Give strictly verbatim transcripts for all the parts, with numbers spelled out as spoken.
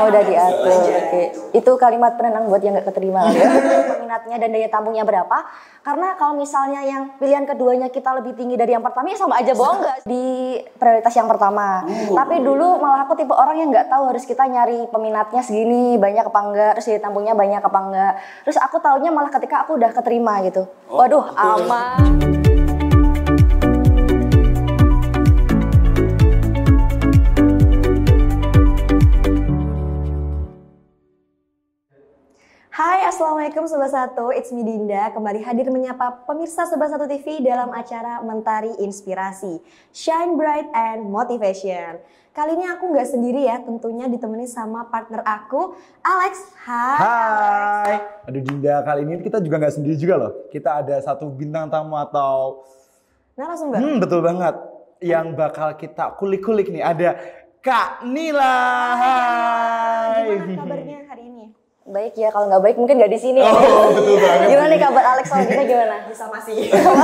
Oh, udah diatur. Oke. Itu kalimat penenang buat yang nggak keterima. Ya. Minatnya dan daya tampungnya berapa? Karena kalau misalnya yang pilihan keduanya kita lebih tinggi dari yang pertama, ya sama aja bohong nggak di prioritas yang pertama. Uh. Tapi dulu malah aku tipe orang yang nggak tahu harus kita nyari peminatnya segini banyak apa enggak, terus daya tampungnya banyak apa enggak. Terus aku taunya malah ketika aku udah keterima gitu. Waduh, aman. Hai, Assalamualaikum Sobat Satu, it's me Dinda, kembali hadir menyapa pemirsa Sobat Satu T V dalam acara Mentari Inspirasi, Shine Bright and Motivation. Kali ini aku nggak sendiri ya, tentunya ditemani sama partner aku, Alex. Hai, Hai. Alex. Aduh Dinda, kali ini kita juga nggak sendiri juga loh. Kita ada satu bintang tamu atau narasumber. Hmm, betul banget. Yang bakal kita kulik-kulik nih, ada Kak Nila. Hai. Gimana kabarnya hari ini? Baik ya, kalau nggak baik mungkin nggak di sini. Oh, ya. Betul banget. Gimana nih kabar Alex sama kita gimana? Bisa masih.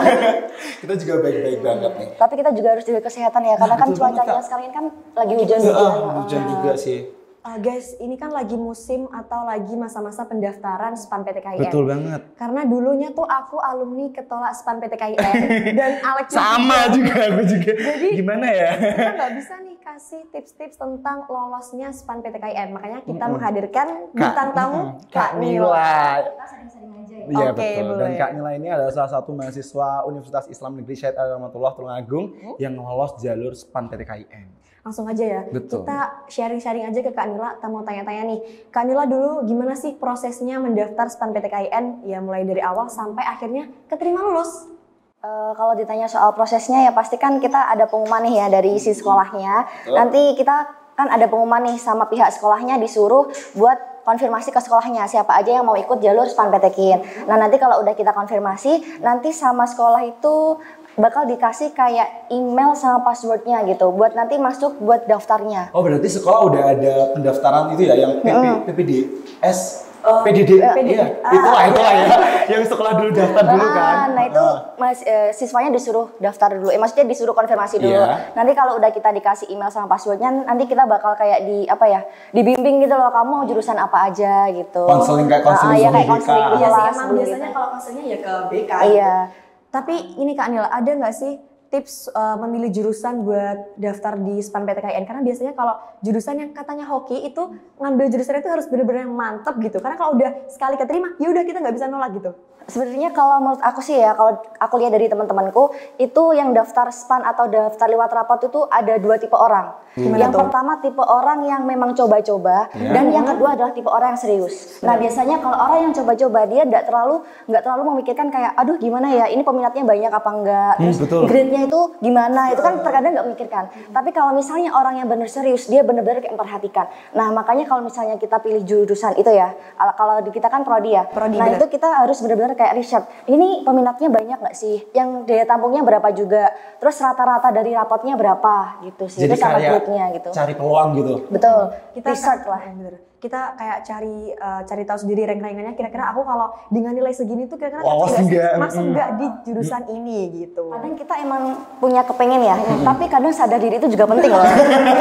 Kita juga baik-baik banget nih. Tapi kita juga harus jaga kesehatan ya, karena nah, kan cuacanya sekarang kan lagi hujan juga. Uh, hujan juga sih. Uh, guys, ini kan lagi musim atau lagi masa-masa pendaftaran SPAN P T K I N. Betul banget. Karena dulunya tuh aku alumni ketolak SPAN P T K I N dan Alex sama juga, aku juga. Jadi gimana ya? Kita nggak bisa nih kasih tips-tips tentang lolosnya SPAN P T K I N. Makanya kita mm-hmm. menghadirkan bintang tamu mm-hmm. Kak Nila. Kita sering-sering aja ya. Iya okay, betul. boleh. Dan Kak Nila ini adalah salah satu mahasiswa Universitas Islam Negeri Syed Al-Rahmatullah Tulungagung hmm? yang lolos jalur SPAN P T K I N. Langsung aja ya, betul. Kita sharing-sharing aja ke Kak Nila. Kita mau tanya-tanya nih, Kak Nila dulu gimana sih prosesnya mendaftar SPAN P T K I N? Ya mulai dari awal sampai akhirnya keterima lulus. Uh, kalau ditanya soal prosesnya ya pasti kan kita ada pengumuman nih ya dari isi sekolahnya. Oh. Nanti kita kan ada pengumuman nih sama pihak sekolahnya disuruh buat konfirmasi ke sekolahnya siapa aja yang mau ikut jalur SPAN P T K I N. Nah nanti kalau udah kita konfirmasi, nanti sama sekolah itu bakal dikasih kayak email sama passwordnya gitu buat nanti masuk buat daftarnya. Oh berarti sekolah udah ada pendaftaran itu ya yang P P, mm. P P D S, uh, P D D, uh, iya ah, itulah itulah ya yang sekolah dulu daftar dulu kan. Nah itu mas eh, siswanya disuruh daftar dulu, eh maksudnya disuruh konfirmasi dulu. Yeah. Nanti kalau udah kita dikasih email sama passwordnya, nanti kita bakal kayak di apa ya, dibimbing gitu loh, kamu mau jurusan apa aja gitu. Konseling kayak konseling. Ah, ya kayak konseling gitu. Iya sih emang biasanya kalau konselingnya ya ke B K. Iya. Tapi ini Kak Nila, ada nggak sih tips uh, memilih jurusan buat daftar di SPAN P T K I N? Karena biasanya kalau jurusan yang katanya hoki itu ngambil jurusan itu harus benar-benar mantep gitu. Karena kalau udah sekali keterima, ya udah kita nggak bisa nolak gitu. Sebenarnya kalau menurut aku sih ya, kalau aku lihat dari teman-temanku, itu yang daftar SPAN atau daftar lewat rapot itu ada dua tipe orang. Hmm. Yang itu? Pertama tipe orang yang memang coba-coba, ya. Dan yang kedua adalah tipe orang yang serius. Nah biasanya kalau orang yang coba-coba dia nggak terlalu nggak terlalu memikirkan kayak, aduh gimana ya, ini peminatnya banyak apa enggak, terus hmm, grade-nya itu gimana, itu kan terkadang nggak memikirkan. Tapi kalau misalnya orang yang benar serius, dia benar-benar kayak memperhatikan. Nah makanya kalau misalnya kita pilih jurusan itu ya, kalau di kita kan prodi ya, prodi nah bener. Itu kita harus benar-benar kayak riset, ini peminatnya banyak nggak sih, yang daya tampungnya berapa juga, terus rata-rata dari rapotnya berapa gitu sih. Jadi itu sama grade-nya gitu. Cari peluang gitu. Betul, kita research lah. Kita kayak cari uh, cari tahu sendiri rank-rankannya, kira-kira aku kalau dengan nilai segini tuh kira-kira masuk nggak masuk nggak di jurusan hmm. ini gitu. Kadang kita emang punya kepengen ya, hmm. tapi kadang sadar diri itu juga penting loh.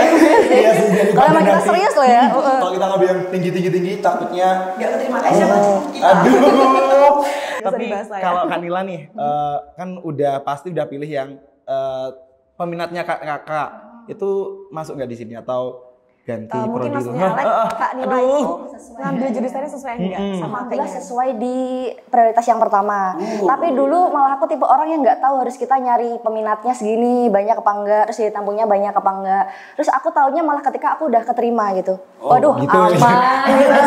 Iya sih, kalau emang kita serius loh ya. Kalau kita ngambil yang tinggi-tinggi-tinggi takutnya nggak keterima kayak siapa kita. Aduh. Tapi ya. kalau Kak Nila nih, uh, kan udah pasti udah pilih yang uh, peminatnya kakak itu masuk nggak di sini atau ganti uh, prodi? Mungkin maksudnya Alex, Kak Nila itu ngambil jurusannya sesuai enggak hmm. sama kayaknya sesuai di prioritas yang pertama. Uh. Tapi dulu malah aku tipe orang yang nggak tahu harus kita nyari peminatnya segini banyak apa enggak, terus daya tampungnya banyak apa enggak. Terus aku taunya malah ketika aku udah keterima gitu. Oh, waduh, gitu. aman.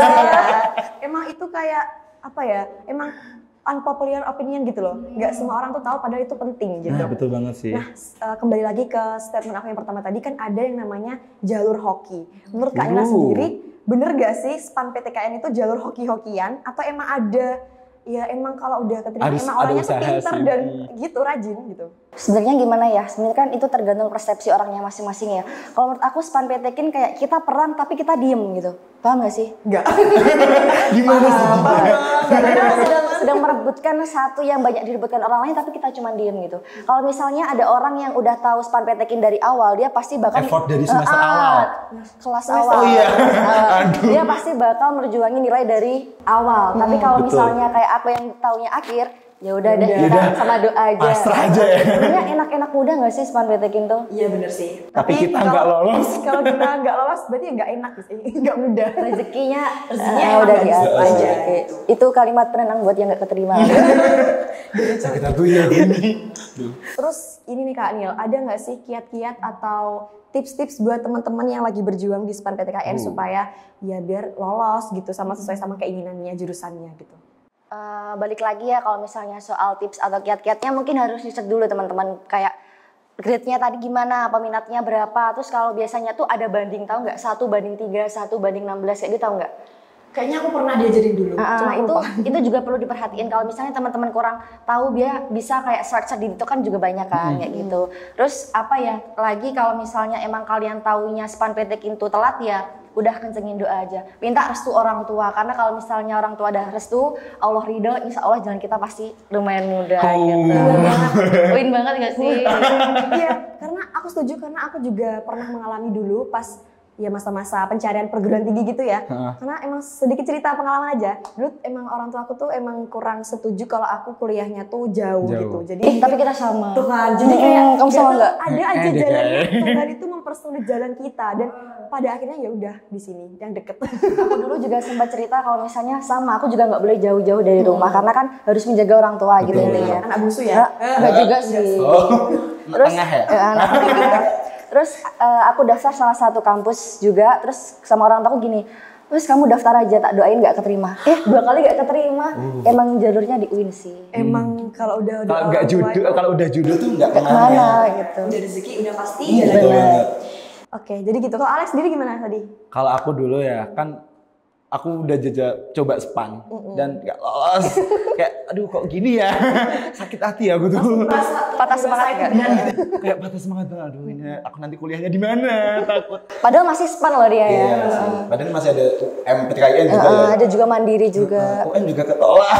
Emang itu kayak apa ya? Emang unpopular opinion gitu loh, nggak semua orang tuh tahu padahal itu penting gitu. Nah betul banget sih. Nah uh, kembali lagi ke statement aku yang pertama tadi, kan ada yang namanya jalur hoki. Menurut Kak Nila sendiri, bener gak sih SPAN P T K I N itu jalur hoki-hokian atau emang ada ya emang kalau udah keterima Harus emang orangnya tuh pinter sih. dan gitu rajin gitu? Sebenarnya gimana ya? Sebenarnya kan itu tergantung persepsi orangnya masing-masing ya. Kalau menurut aku SPAN P T K I N kayak kita perang tapi kita diem gitu. Paham gak sih? Enggak. Gimana sih? Sedang sedang merebutkan satu yang banyak direbutkan orang lain tapi kita cuma diem gitu. Kalau misalnya ada orang yang udah tahu Span P T K I N dari awal, dia pasti bakal effort dari semester uh, awal. Kelas awal. Oh iya. Uh, Aduh. dia pasti bakal merjuangin nilai dari awal. Tapi kalau betul. misalnya kayak aku yang taunya akhir, ya udah deh Udah. kita sama doa aja. Pasrah aja ya. Sebenarnya enak-enak mudah nggak sih Span P T K I N tuh? Iya bener sih. Tapi kita kalau- nggak lolos. Kalau kita nggak lolos berarti ya nggak enak sih, nggak mudah. Rezekinya, Rezekinya eh, emang udah nggak di bisa atas. aja, Oke. gitu. Itu kalimat penenang buat yang nggak keterima. Sakit hati ya gini. Duh. Terus ini nih Kak Nil, ada nggak sih kiat-kiat atau tips-tips buat teman-teman yang lagi berjuang di Span P T K I N Uh. supaya ya biar lolos gitu sama sesuai sama keinginannya jurusannya gitu. Eh, balik lagi ya kalau misalnya soal tips atau kiat-kiatnya mungkin harus riset dulu teman-teman kayak grade-nya tadi gimana, peminatnya berapa, terus kalau biasanya tuh ada banding tahu nggak satu banding tiga, satu banding enam belas kayak gitu tahu nggak? Kayaknya aku pernah diajarin dulu. Ah, Cuma itu lupa. itu juga perlu diperhatiin kalau misalnya teman-teman kurang tahu dia bisa kayak search di itu kan juga banyak kan kayak gitu. Terus apa ya lagi kalau misalnya emang kalian taunya Span P T K I N tuh telat ya udah kencengin doa aja, minta restu orang tua karena kalau misalnya orang tua ada restu Allah ridho insya Allah jalan kita pasti lumayan mudah Oh. gitu. Win banget gak sih? Iya, karena aku setuju karena aku juga pernah mengalami dulu pas ya masa-masa pencarian perguruan tinggi gitu ya. Heeh. Karena emang sedikit cerita pengalaman aja. Dulu emang orang tua aku tuh emang kurang setuju kalau aku kuliahnya tuh jauh, Jauh. gitu. Jadi Eh, tapi kita sama. tuh kan, jadi kayak Hmm, kamu sama nggak nggak? tahu, ada aja Eh, deh, jalannya kayak. Tuhan itu mempersulit jalan kita dan pada akhirnya ya udah di sini yang deket. Aku dulu juga sempat cerita kalau misalnya sama aku juga nggak boleh jauh-jauh dari rumah karena kan harus menjaga orang tua gitu Betul. intinya. Anak bungsu ya. Enggak juga sih. Oh. Terus Tengah ya? eh, anak tengah. Terus eh, aku daftar salah satu kampus juga, terus sama orang tua aku gini, terus kamu daftar aja tak doain nggak keterima. Eh dua kali nggak keterima, emang jalurnya di U I N sih. Emang kalau udah udah Kalau nggak orang tua jodoh, itu- kalau udah jodoh tuh nggak Mana kemana. gitu. Udah rezeki udah pasti. Iya, jalan. betul banget. Oke, jadi gitu. Kalau Alex sendiri gimana tadi? Kalau aku dulu ya kan aku udah jajal coba Span dan nggak lolos. Kayak aduh kok gini ya. Sakit hati aku tuh. Patah semangat nggak? Kayak patah semangat tuh. Aduh ini aku nanti kuliahnya di mana? Takut. Padahal masih span loh dia ya. Iya sih. Padahal masih ada M P T K I N juga Eh, ya. ada juga mandiri juga. U N juga ketolak.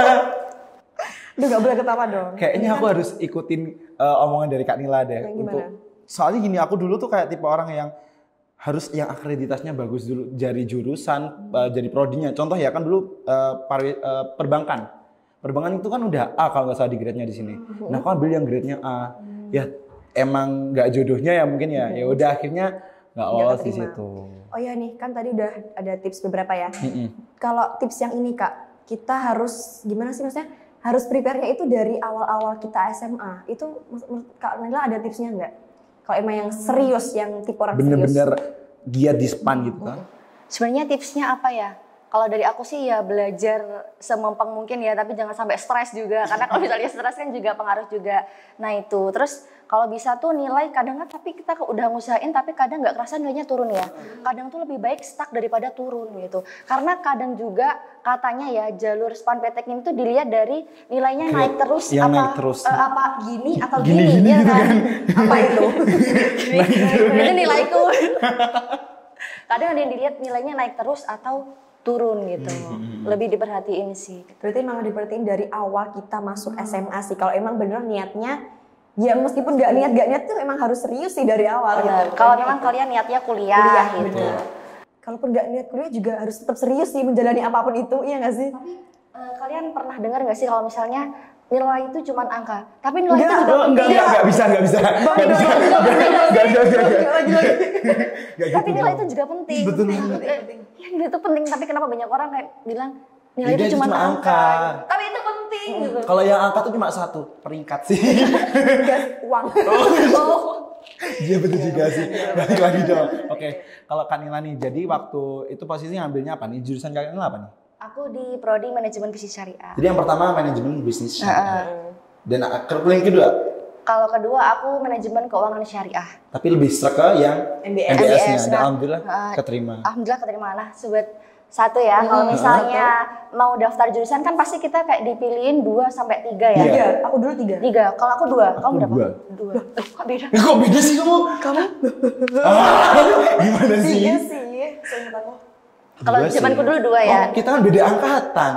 Aduh gak boleh ketawa dong. Kayaknya aku harus ikutin uh, omongan dari Kak Nila deh. Yang gimana? Untuk soalnya gini, aku dulu tuh kayak tipe orang yang harus yang akreditasnya bagus dulu, dari jurusan, uh, jadi prodinya. Contoh ya kan dulu uh, pari- uh, perbankan. Perbankan itu kan udah A kalau nggak salah di grade-nya di sini. Nah, aku ambil yang grade-nya A. Ya emang nggak jodohnya ya mungkin ya. Ya udah akhirnya nggak lolos di keterima. situ. Oh ya nih, kan tadi udah ada tips beberapa ya. Mm-mm. Kalau tips yang ini Kak, kita harus gimana sih maksudnya? Harus prepare-nya itu dari awal-awal kita S M A. Itu menurut Kak Nila ada tipsnya nggak? Kalau emang yang serius, yang tipe orang Bener-bener serius. giat di Span gitu kan. Sebenarnya tipsnya apa ya? Kalau dari aku sih ya belajar semempeng mungkin ya, tapi jangan sampai stres juga. Karena kalau misalnya stres kan juga pengaruh juga. Nah itu, terus kalau bisa tuh nilai kadang kan tapi kita udah ngusahain tapi kadang nggak kerasa nilainya turun ya. Kadang tuh lebih baik stuck daripada turun gitu. Karena kadang juga katanya ya jalur Span P T K I N itu dilihat dari nilainya Kayak naik terus yang apa naik terus. eh, apa gini atau Gini, gini, gini ya gitu kan? Apa itu? Itu nilaiku. Kadang ada yang dilihat nilainya naik terus atau turun gitu. Lebih diperhatiin sih. Berarti emang diperhatiin dari awal kita masuk S M A sih. Kalau emang bener niatnya, ya meskipun nggak niat nggak niat tuh emang harus serius sih dari awal Benar. gitu. Kalau memang kalian niatnya kuliah, Kuliah, gitu. betul. Kalaupun nggak niat kuliah juga harus tetap serius sih menjalani apapun itu, iya nggak sih? Eh, kalian pernah dengar nggak sih kalau misalnya nilai itu cuma angka, tapi nilai itu Enggak, juga Oh, enggak, enggak, enggak bisa, enggak bisa. Enggak bisa. Enggak, enggak, enggak, enggak, enggak. Lagi-lagi. Enggak tapi gitu nilai dong. itu juga penting. Betul. Eh, ya, nilai itu penting, tapi kenapa banyak orang kayak bilang nilai Nilai itu cuma cuma angka, angka. tapi itu penting gitu. Kalau yang angka tuh cuma satu, peringkat sih. Gas uang. Oh, Iya betul juga sih. Balik lagi dong. Oke, kalau Kak Nila nih, jadi waktu itu posisinya ngambilnya apa nih? Jurusan Kak Nila apa nih? aku di prodi manajemen bisnis syariah. Jadi yang pertama manajemen bisnis. Heeh. Dan kerjaan yang kedua, Kalau kedua aku manajemen keuangan syariah. tapi lebih serak ke yang M B S. M B S-nya. M B S, Dan nah. alhamdulillah Heeh. keterima. Alhamdulillah keterima lah. Sobat satu ya, kalau misalnya mau daftar jurusan kan pasti kita kayak dipilihin dua sampai tiga ya. Iya. Tiga, aku dulu tiga. Tiga. Kalau aku dua, kamu berapa? dua. Dua. Eh, kok beda? Eh, kok beda sih kamu? Kamu? Ah, gimana sih? Tiga sih, seingat aku. Kalau Dua sih. zamanku dulu dua ya. Oh, kita kan beda angkatan.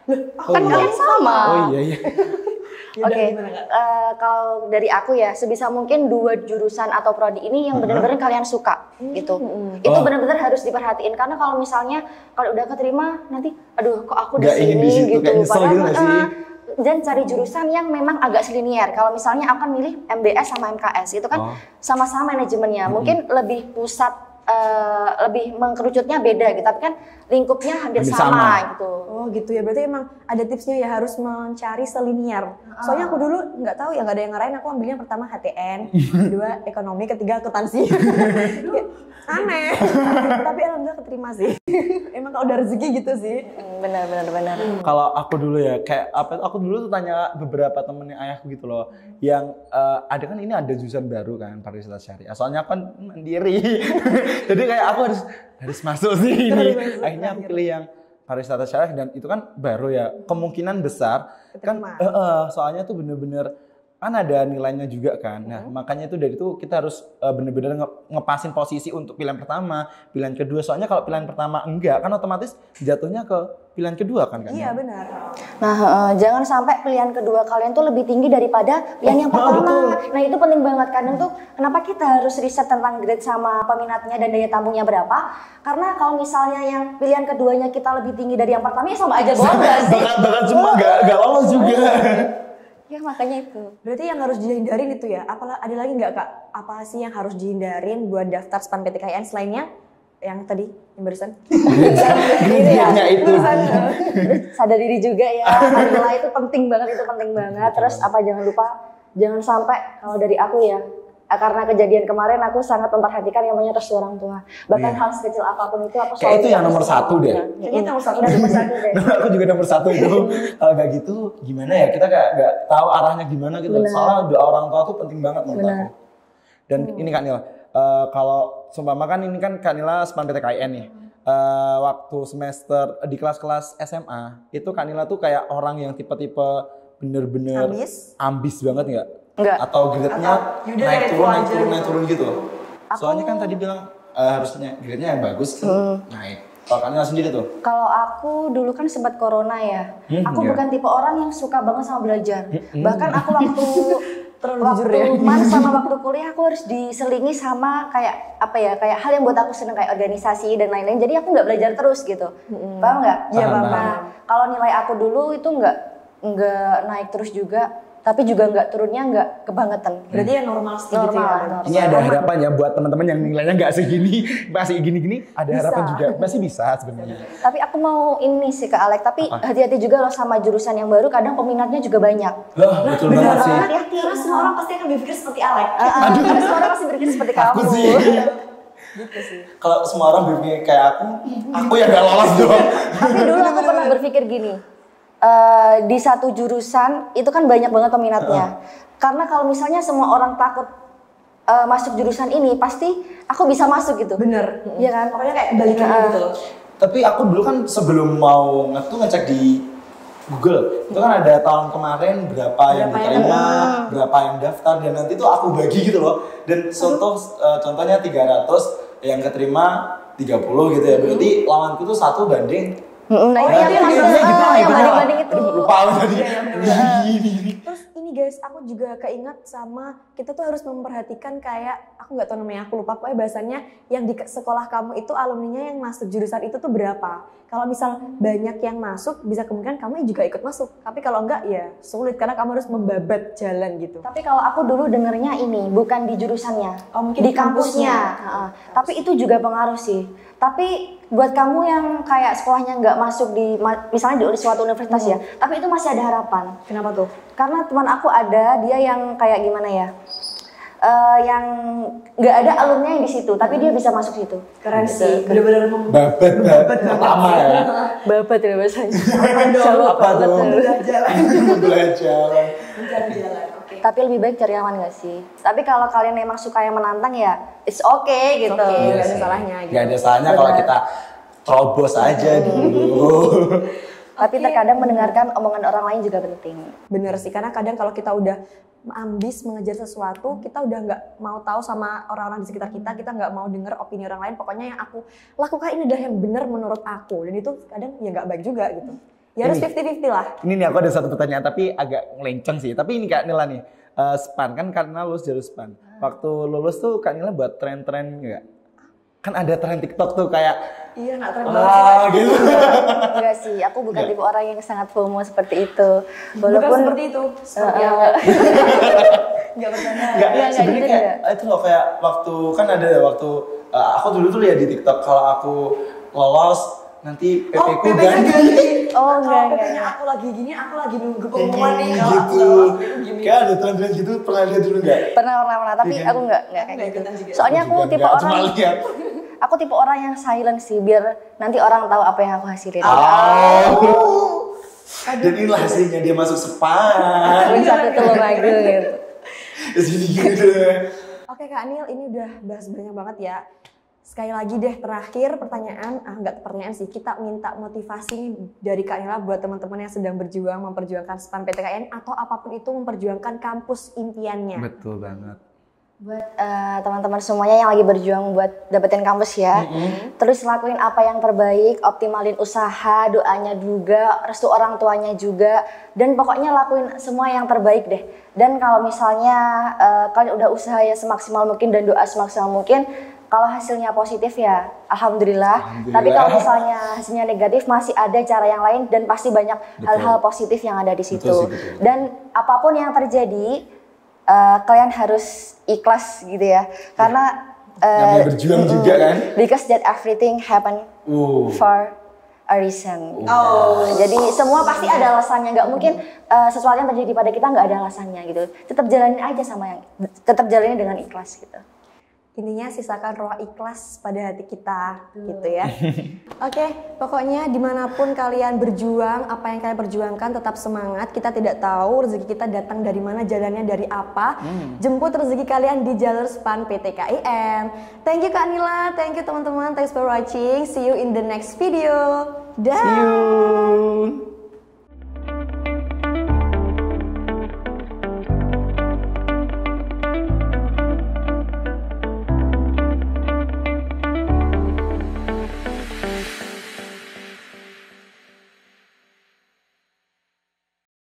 Oh, Kan iya. kalian sama. Oh iya iya. Oke, eh, kalau dari aku ya sebisa mungkin dua jurusan atau prodi ini yang benar-benar kalian suka gitu. Itu Oh. benar-benar harus diperhatiin karena kalau misalnya kalau udah keterima nanti, aduh kok aku di Nggak ingin sini di situ, gitu. kayak nyesel gitu nggak sih? eh, dan cari jurusan yang memang agak selinier. Kalau misalnya aku kan milih M B S sama M K S itu kan Oh. sama-sama manajemennya, mungkin lebih pusat eh, lebih mengkerucutnya beda gitu, tapi kan lingkupnya hampir Hampir sama, sama. gitu. Oh gitu ya, berarti emang ada tipsnya ya harus mencari selinier. Soalnya aku dulu nggak tahu ya, nggak ada yang ngarahin, aku ambilnya pertama H T N, kedua ekonomi, ketiga akuntansi. Kayak aneh, tapi alhamdulillah keterima sih. Emang kalau udah rezeki gitu sih. Hmm, Benar, benar, benar. Kalau aku dulu ya, kayak apa? Aku dulu tuh tanya beberapa temennya ayahku gitu loh, yang eh, ada kan ini ada jurusan baru kan pariwisata syariah. Soalnya aku kan mandiri, jadi kayak aku harus harus masuk sih ini. Akhirnya aku pilih yang pariwisata syariah dan itu kan baru ya, kemungkinan besar kan. Keterima. eh, eh, soalnya tuh bener-bener kan ada nilainya juga kan. Nah makanya itu dari itu kita harus eh, bener-bener nge- ngepasin posisi untuk pilihan pertama, pilihan kedua. Soalnya kalau pilihan pertama enggak, kan otomatis jatuhnya ke pilihan kedua kan kan. Iya benar. Nah, eh, jangan sampai pilihan kedua kalian tuh lebih tinggi daripada pilihan yang Oh, pertama. betul. Nah, itu penting banget. Kadang tuh kenapa kita harus riset tentang grade sama peminatnya dan daya tampungnya berapa? Karena kalau misalnya yang pilihan keduanya kita lebih tinggi dari yang pertama, ya sama aja bohong gak sih? Bahkan bahkan cuma nggak nggak lolos juga. Ya makanya itu. Berarti yang harus dihindarin itu ya. Apalah ada lagi nggak Kak? Apa sih yang harus dihindarin buat daftar SPAN P T K I N selainnya yang tadi yang barusan? Grade-nya itu. Sadar diri juga ya. Nilai itu penting banget, itu penting banget. Terus apa jangan lupa jangan sampai kalau dari aku ya. eh, Karena kejadian kemarin aku sangat memperhatikan yang namanya restu orang tua. Bahkan Iya. hal sekecil apapun itu aku Kayak itu yang nomor restu satu orang deh. tua. Kayaknya nomor satu. Iya, nomor satu deh. Aku juga nomor satu itu. Kalau nggak gitu gimana ya? Kita kayak nggak tahu arahnya gimana gitu. Benar. Soalnya doa orang tua tuh penting banget menurut Benar. aku. Dan ini Kak Nila, eh, kalau seumpama kan ini kan Kak Nila SPAN P T K I N nih. Eh, waktu semester di kelas-kelas S M A itu Kak Nila tuh kayak orang yang tipe-tipe bener-bener Ambis? ambis banget nggak? Enggak. Atau grade-nya yaudah naik dari turun, itu naik aja turun, gitu. naik turun gitu. Soalnya kan tadi bilang eh, harusnya grade-nya yang bagus kan naik. Kalau Kak Nila sendiri tuh? Kalau aku dulu kan sempat corona ya. Hmm, aku iya. bukan tipe orang yang suka banget sama belajar. Bahkan aku waktu Terlalu waktu jujur ya. man sama waktu kuliah aku harus diselingi sama kayak apa ya, kayak hal yang buat aku seneng kayak organisasi dan lain-lain. Jadi aku nggak belajar terus gitu. Paham nggak? Iya, Paham, paham. Nah, kalau nilai aku dulu itu nggak nggak naik terus juga, tapi juga nggak turunnya nggak kebangetan. Berarti ya normal sih gitu Normal ya. lah, normal. Ini ada harapan ya buat teman-teman yang nilainya nggak segini, masih gini-gini, ada Bisa. harapan juga, masih bisa sebenarnya. Tapi aku mau ini sih ke Alek, tapi Apa? hati-hati juga loh sama jurusan yang baru, kadang peminatnya juga banyak. Loh, betul banget sih. Hati-hati, Karena semua orang pasti akan berpikir seperti Alek. Aduh, karena semua orang pasti berpikir seperti kamu. Aku sih. Kalau semua orang berpikir kayak aku, aku yang gak lolos dong. Tapi dulu aku pernah berpikir gini, eh, di satu jurusan itu kan banyak banget peminatnya. Karena kalau misalnya semua orang takut eh, masuk jurusan ini, pasti aku bisa masuk gitu. Bener. Iya kan? Pokoknya kayak balikan Nah, gitu loh. Tapi aku dulu kan sebelum mau ngetu ngecek di Google, itu kan ada tahun kemarin berapa yang Berapa yang diterima, berapa yang daftar, dan nanti tuh aku bagi gitu loh. Dan contoh eh, contohnya tiga ratus, yang keterima tiga puluh gitu ya. Berarti lawanku tuh satu banding. Mm, Nah, itu Ya, yang ya, maksud- ya, gitu ah, lah, yang gitu lah. banding-banding itu. Aduh, lupa aku tadi. Terus ini guys, aku juga keinget sama kita tuh harus memperhatikan kayak aku nggak tahu namanya, aku lupa pokoknya bahasannya yang di ke- sekolah kamu itu alumninya yang masuk jurusan itu tuh berapa. Kalau misal banyak yang masuk, bisa kemungkinan kamu juga ikut masuk. Tapi kalau enggak ya sulit karena kamu harus membabat jalan gitu. Tapi kalau aku dulu dengernya ini bukan di jurusannya, Oh, mungkin di di kampusnya. kampusnya. Heeh. Tapi itu juga pengaruh sih. Tapi buat kamu yang kayak sekolahnya nggak masuk di ma- misalnya di suatu universitas ya, tapi itu masih ada harapan. Kenapa tuh? Karena teman aku ada dia yang kayak gimana ya, eh, yang nggak ada alumni yang di situ, tapi dia bisa masuk situ. Keren sih, bener-bener mem- Babat, babat pertama ya. Babat ya bahasanya. Apa tuh? jalan. Belajar. Mencari jalan. Oke. Tapi lebih baik cari aman gak sih? Tapi kalau kalian memang suka yang menantang ya, it's okay gitu. okay, Iya nggak ada sih. salahnya gitu. Nggak ada salahnya kalau kita terobos aja dulu. Tapi terkadang mendengarkan omongan orang lain juga penting. Bener sih, karena kadang kalau kita udah ambis mengejar sesuatu, kita udah nggak mau tahu sama orang-orang di sekitar kita, kita nggak mau denger opini orang lain. Pokoknya yang aku lakukan ini adalah yang benar menurut aku, dan itu kadang ya nggak baik juga gitu. Ya harus Ini. fifty fifty lah. Ini nih aku ada satu pertanyaan tapi agak ngelenceng sih. Tapi ini Kak Nila nih, uh, span kan karena lulus jalur span. Waktu lulus tuh Kak Nila buat tren-tren nggak? Kan ada tren TikTok tuh kayak Iya, nak tren banget. ah gitu. Enggak sih, aku bukan tipe orang yang sangat FOMO seperti itu. Bukan Walaupun seperti itu. Seperti Eh, apa? eh. Enggak bercanda. Nggak, Nggak, nggak sebenarnya gitu kayak itu loh kayak waktu kan ada waktu uh, aku dulu tuh lihat di TikTok kalau aku lolos nanti P P Oh, ku P P K ganti. ganti. Oh, enggak, Kalau P P-nya enggak. aku lagi gini, aku lagi nunggu pengumuman nih. Kalau aku Gitu. lolos, itu gini. Kayak ada tren-tren gitu pernah lihat dulu nggak? Pernah pernah pernah, tapi Iya. aku enggak enggak kayak Nggak gitu. ikutan juga. Soalnya aku Juga tipe nggak, orang cuma lihat. aku tipe orang yang silent sih, biar nanti orang tahu apa yang aku hasilin. Oh. Dan inilah hasilnya dia masuk sepan. Aku satu telur lagi gitu. Sini gitu. Oke Kak Nil, ini udah bahas banyak banget ya. Sekali lagi deh terakhir pertanyaan, ah nggak pertanyaan sih, kita minta motivasi nih dari Kak Nila buat teman-teman yang sedang berjuang memperjuangkan SPAN P T K I N atau apapun itu memperjuangkan kampus impiannya. Betul banget. Buat eh, teman-teman semuanya yang lagi berjuang buat dapetin kampus ya, terus lakuin apa yang terbaik, optimalin usaha, doanya juga, restu orang tuanya juga, dan pokoknya lakuin semua yang terbaik deh. Dan kalau misalnya eh, kalian udah usaha ya semaksimal mungkin dan doa semaksimal mungkin, kalau hasilnya positif ya alhamdulillah. Alhamdulillah. Tapi kalau misalnya hasilnya negatif masih ada cara yang lain dan pasti banyak Betul. hal-hal positif yang ada di situ. Betul sih, betul. Dan apapun yang terjadi, uh, kalian harus ikhlas gitu ya. Karena uh, Namanya berjuang juga kan. because that everything happen Uh. for a reason. Oh. Jadi semua pasti ada alasannya. Nggak mungkin uh, sesuatu yang terjadi pada kita nggak ada alasannya gitu. Tetap jalanin aja sama yang, tetap jalanin dengan ikhlas gitu. Intinya sisakan roh ikhlas pada hati kita gitu ya. Oke, pokoknya dimanapun kalian berjuang, apa yang kalian perjuangkan tetap semangat. Kita tidak tahu rezeki kita datang dari mana, jalannya dari apa. Jemput rezeki kalian di jalur SPAN P T K I N. Thank you Kak Nila, thank you teman-teman, thanks for watching. See you in the next video. Dah. See you.